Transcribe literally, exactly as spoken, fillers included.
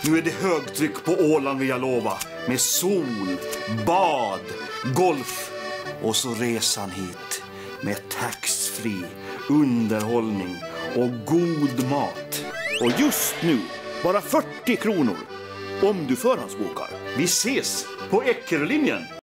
Nu är det högtryck på Åland vill jag lova. Med sol, bad, golf och så resan hit. Med taxfree, underhållning och god mat. Och just nu bara fyrtio kronor om du förhandsbokar. Vi ses på Eckerlinjen.